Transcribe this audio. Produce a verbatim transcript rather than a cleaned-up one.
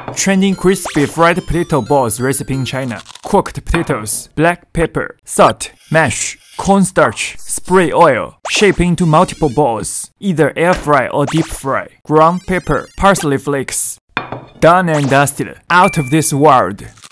Trending crispy fried potato balls recipe in China. Cooked potatoes, black pepper, salt, mash, cornstarch, spray oil, shape into multiple balls, either air fry or deep fry, ground pepper, parsley flakes. Done and dusted, out of this world.